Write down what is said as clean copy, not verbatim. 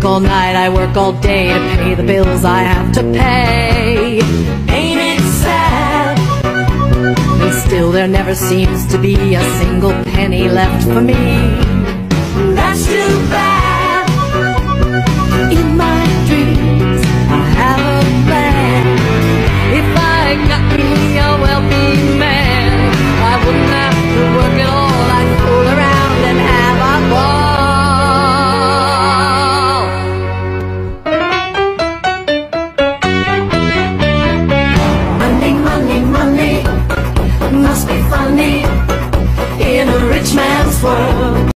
work all night, I work all day to pay the bills I have to pay. Ain't it sad? And still there never seems to be a single penny left for me. That's too bad. In my dreams I have a plan. If I got me a wealthy man, I wouldn't have to work at all. I'd fool around and have a ball. Money, money, money must be funny in a rich man's world.